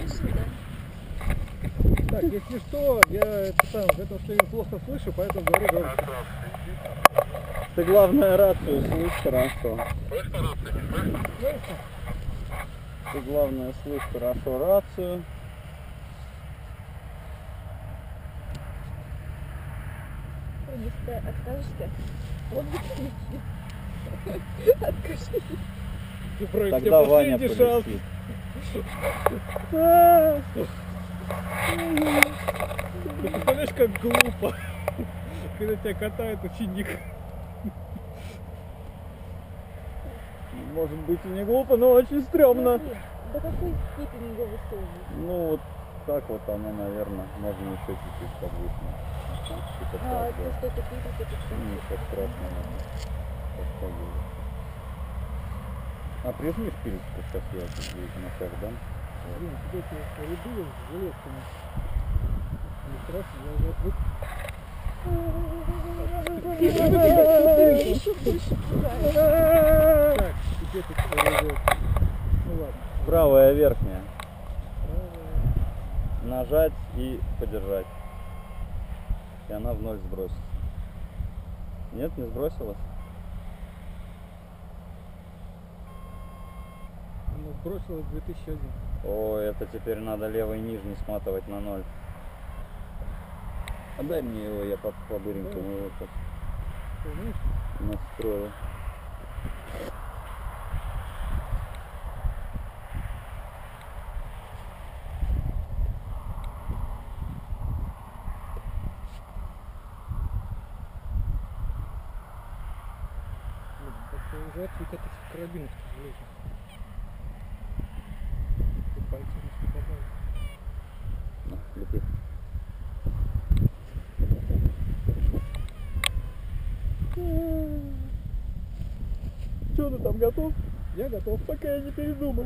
дальше, да. Так, если что, я там в этом шлеме плохо слышу, поэтому говорю громко. Ты главное рацию слышь хорошо. Ты главное слышь хорошо рацию. Если ты откажешься, вот откажись. Тогда Ваня полетит. Ты представляешь, как глупо, когда тебя катает ученик. Может быть и не глупо, но очень стрёмно. До какой степени его высовывают? Ну вот так вот оно, наверное, можно еще чуть-чуть повысить. Типа так, да. Что это пилит, это все. Ничего страшного. А прижми шпильку, сейчас я тут здесь на шаг дам. Блин, вот эти ряды с жилетками. Не страшно, я уже отвык. Еще больше пугает. Так, где тут рядок? Ну ладно. Правая верхняя. Правая. Нажать и подержать. И она в ноль сбросится. Нет, не сбросилась? Она сбросилась 2001. О, это теперь надо левый нижний сматывать на ноль. Отдай мне его, я по-быренькому его сейчас настрою. Как-то уже отвык от этих карабинов, к сожалению. Тут пальцы не попадают. На, лепи. Что, ты там готов? Я готов. Пока я не передумал.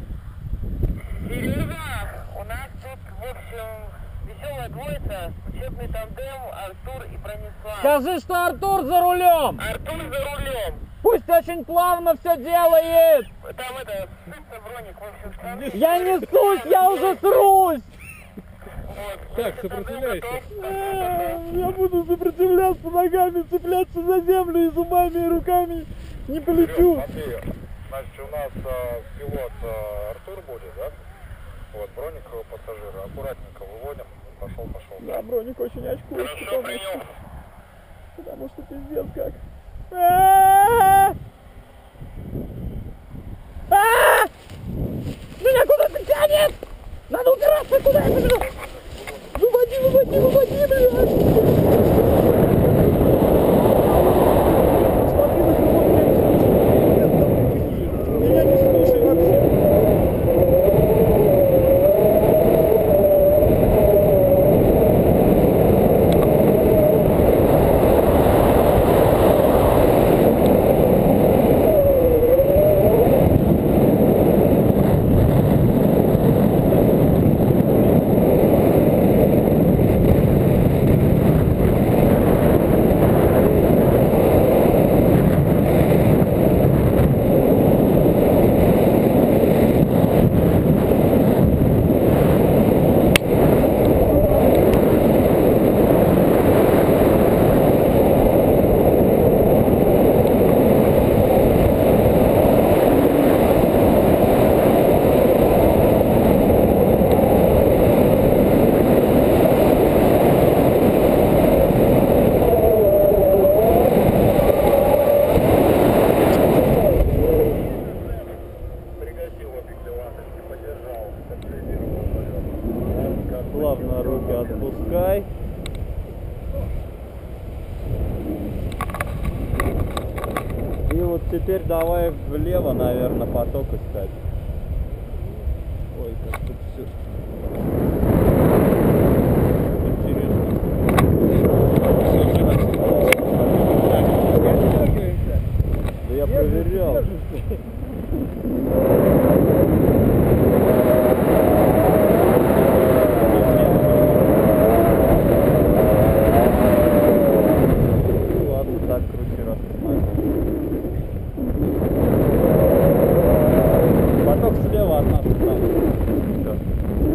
Серега, у нас тут, в общем, веселая двоица, учебный тандем, Артур и Бронислав. Скажи, что Артур за рулем! Артур за рулем. Пусть очень плавно все делает! Там это, ссыться броник, в общем, страны. Я не сусь, я уже трусь! Вот. Так, сопротивляйся. Я буду сопротивляться ногами, цепляться за землю и зубами, и руками. Не полечу. Смотри, значит, у нас пилот Артур будет, да? Вот, броник пассажира. Аккуратненько выводим. Пошел. Да, броник очень очкует, Хорошо, принял. потому что пиздец как. Меня куда-то тянет! Надо убираться, куда я побежал! Выводи, блядь! Смотри на кого, блядь, меня не слушай вообще. Плавно руки отпускай. И вот теперь давай влево, наверное, поток искать. Ой, как тут все интересно. Да я проверял. Ладно, так крути, раз поток слева от нас. Всё.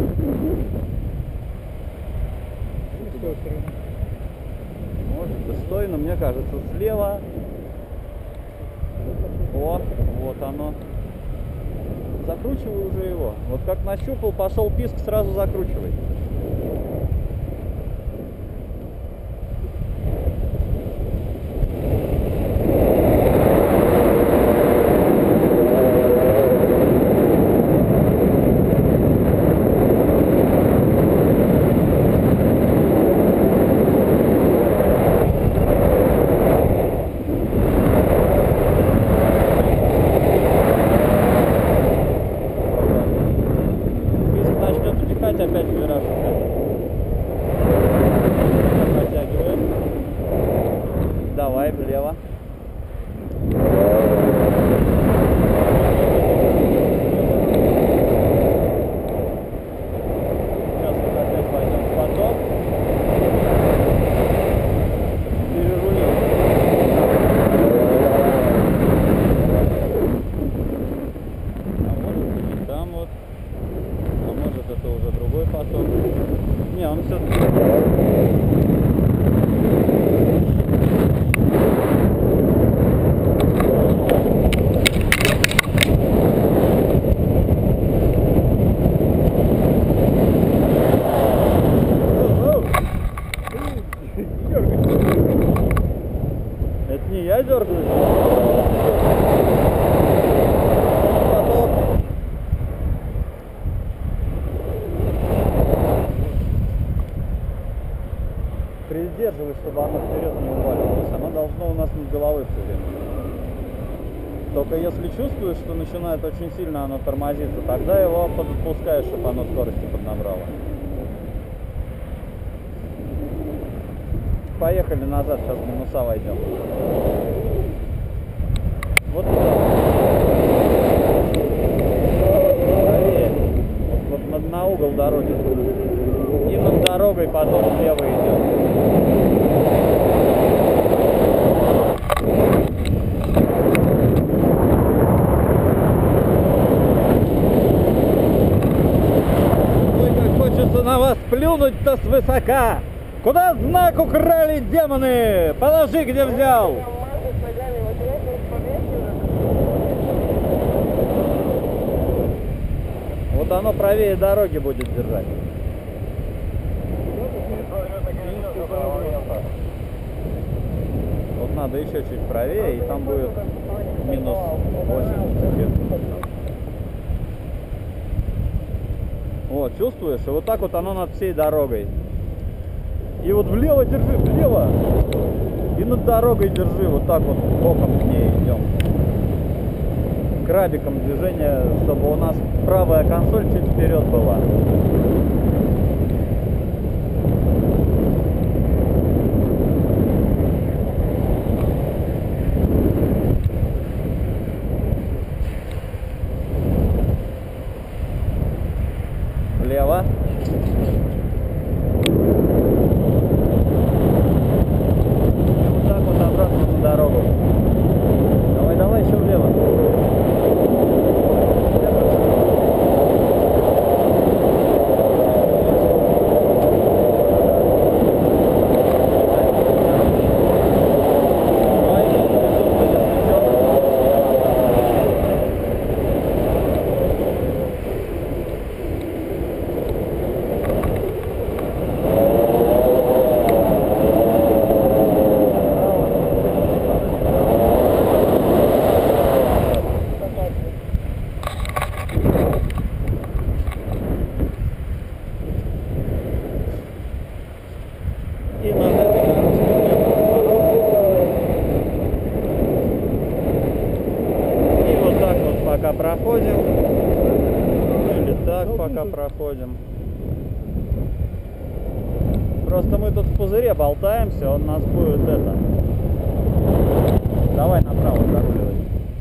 кажется, слева. О, вот оно. Закручивай уже его. Вот как нащупал, пошел писк, сразу закручивай. Опять вираж. Подтягиваем. Давай влево. Сейчас вот опять пойдем в поток. Перерулим. А может быть там вот. А может это уже другой поток. Не, он все-таки... Это не я дергаю. Придерживай, чтобы оно вперед не уваливалось. Оно должно у нас над головой все время. Только если чувствуешь, что начинает очень сильно оно тормозиться, тогда его подпускаешь, чтобы оно скорости поднабрало. Поехали назад, сейчас в минуса войдем. Вот туда. Правее. Вот на угол дороги. И над дорогой потом влево идем. Ой, как хочется на вас плюнуть-то свысока! Куда знак украли демоны? Положи, где взял! Вот оно правее дороги будет держать. Вот надо еще чуть правее, и там будет минус 80. Вот, чувствуешь? И вот так вот оно над всей дорогой. И вот влево держи, влево. И над дорогой держи, вот так вот боком к ней идем. Крабиком движение, чтобы у нас правая консоль чуть вперед была. Влево. Вот так вот обратно на дорогу. Давай, давай, еще влево. И надо и вот так вот пока проходим. Или так пока проходим. Просто мы тут в пузыре болтаемся, он нас будет это. Давай направо закрывай.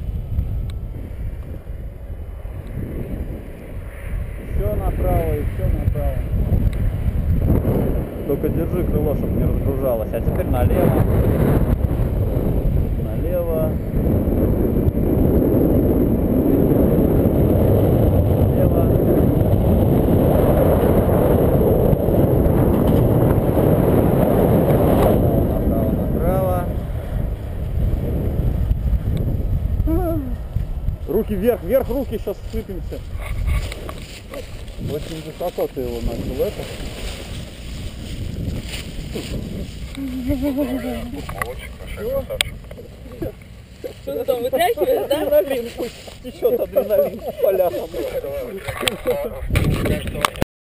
Еще направо, еще направо. Только держи крыло, чтобы не разгружалось. А теперь налево. Налево. Налево. Направо, направо, направо. Руки вверх, вверх, руки, сейчас сыпемся. Очень высоко ты его начал, это. Молодчик, вообще красавчик. Что ты там вытряхиваешь, да? Адреналин, пусть течет адреналин по ляхам. Давай, давай. Кажется,